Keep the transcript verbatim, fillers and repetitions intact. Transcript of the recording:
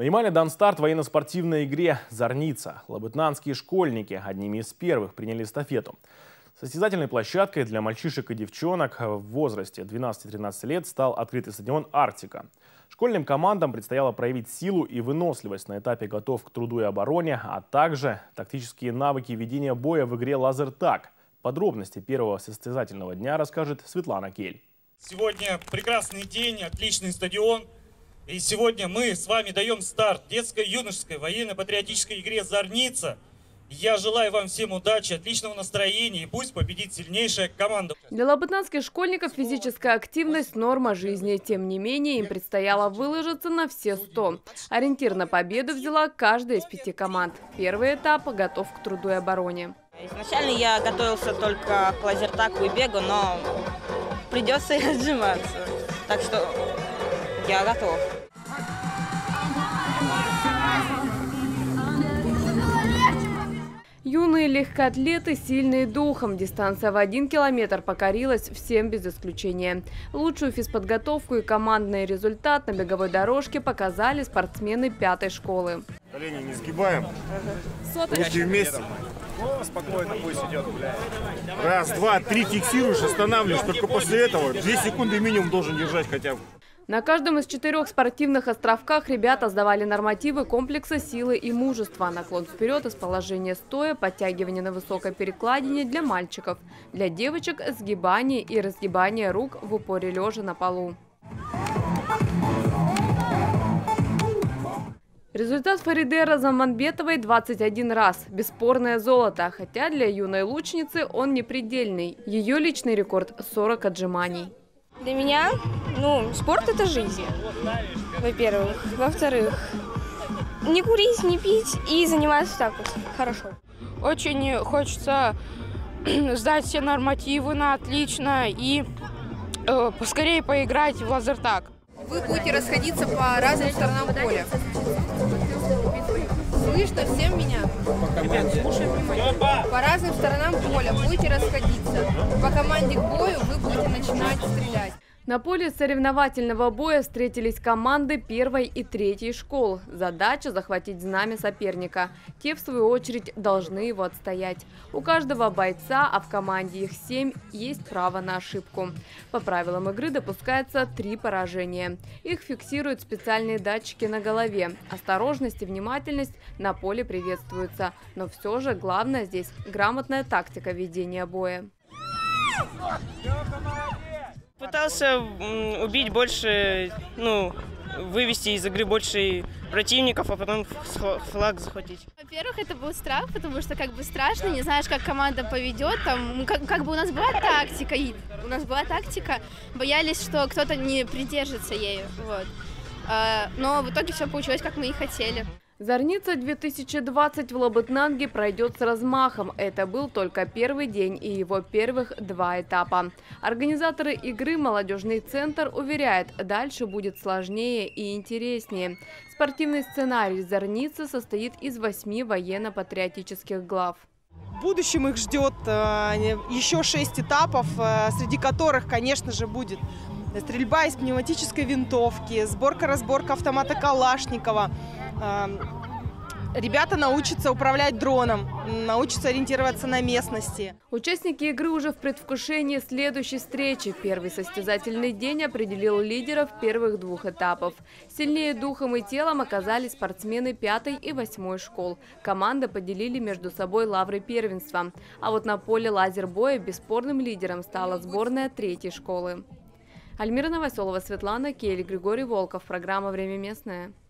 На Ямале дан старт военно-спортивной игре «Зорница». Лабытнанские школьники одними из первых приняли эстафету. Состязательной площадкой для мальчишек и девчонок в возрасте двенадцати-тринадцати лет стал открытый стадион «Арктика». Школьным командам предстояло проявить силу и выносливость на этапе готов к труду и обороне, а также тактические навыки ведения боя в игре «Лазертаг». Подробности первого состязательного дня расскажет Светлана Кель. Сегодня прекрасный день, отличный стадион. И сегодня мы с вами даем старт детской, юношеской, военно-патриотической игре «Зорница». Я желаю вам всем удачи, отличного настроения и пусть победит сильнейшая команда. Для лабытнанских школьников физическая активность – норма жизни. Тем не менее, им предстояло выложиться на все сто. Ориентир на победу взяла каждая из пяти команд. Первый этап – готов к труду и обороне. Изначально я готовился только к лазертагу и бегу, но придется и отжиматься. Так что я готов. Юные легкоатлеты сильные духом. Дистанция в один километр покорилась всем без исключения. Лучшую физподготовку и командный результат на беговой дорожке показали спортсмены пятой школы. Колени не сгибаем. Руки вместе. О, спокойно, пусть идет. Раз, два, три фиксируешь, останавливаешь. Только после этого две секунды минимум должен держать хотя бы. На каждом из четырех спортивных островках ребята сдавали нормативы комплекса силы и мужества. Наклон вперед из положения стоя, подтягивание на высокой перекладине для мальчиков. Для девочек – сгибание и разгибание рук в упоре лежа на полу. Результат Фариде Разаманбетовой двадцать один раз. Бесспорное золото. Хотя для юной лучницы он не предельный. Ее личный рекорд – сорок отжиманий. Для меня, ну, спорт – это жизнь, во-первых. Во-вторых, не курить, не пить и заниматься так вот хорошо. Очень хочется сдать все нормативы на отлично и э, поскорее поиграть в лазертаг. Вы будете расходиться по разным сторонам поля. Слышно всем меня? По разным сторонам поля будете расходиться. По команде к бою вы будете начинать стрелять. На поле соревновательного боя встретились команды первой и третьей школ. Задача – захватить знамя соперника. Те, в свою очередь, должны его отстоять. У каждого бойца, а в команде их семь, есть право на ошибку. По правилам игры допускается три поражения. Их фиксируют специальные датчики на голове. Осторожность и внимательность на поле приветствуются. Но все же главное здесь – грамотная тактика ведения боя. Пытался убить больше, ну, вывести из игры больше противников, а потом флаг захватить. Во-первых, это был страх, потому что как бы страшно, не знаешь, как команда поведет. Там, как, как бы у нас была тактика, у нас была тактика, боялись, что кто-то не придержится ею. Вот. Но в итоге все получилось, как мы и хотели. Зорница две тысячи двадцать в Лабытнанге пройдет с размахом. Это был только первый день и его первых два этапа. Организаторы игры «Молодежный центр» уверяют, дальше будет сложнее и интереснее. Спортивный сценарий «Зорницы» состоит из восьми военно-патриотических глав. В будущем их ждет еще шесть этапов, среди которых, конечно же, будет стрельба из пневматической винтовки, сборка-разборка автомата Калашникова. Ребята научатся управлять дроном, научатся ориентироваться на местности. Участники игры уже в предвкушении следующей встречи. Первый состязательный день определил лидеров первых двух этапов. Сильнее духом и телом оказались спортсмены пятой и восьмой школ. Команды поделили между собой лавры первенства. А вот на поле лазербоя бесспорным лидером стала сборная третьей школы. Альмира Новоселова, Светлана Кель, Григорий Волков. Программа «Время местное».